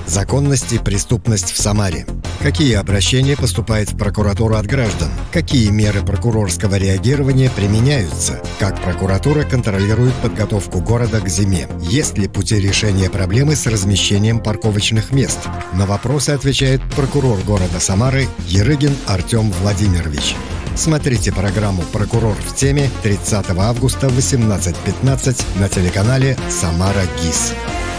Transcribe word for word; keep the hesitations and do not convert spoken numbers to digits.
Законность и преступность в Самаре. Какие обращения поступают в прокуратуру от граждан? Какие меры прокурорского реагирования применяются? Как прокуратура контролирует подготовку города к зиме? Есть ли пути решения проблемы с размещением парковочных мест? На вопросы отвечает прокурор города Самары Ерыгин Артем Владимирович. Смотрите программу «Прокурор в теме» тридцатого августа в восемнадцать пятнадцать на телеканале «Самара ГИС».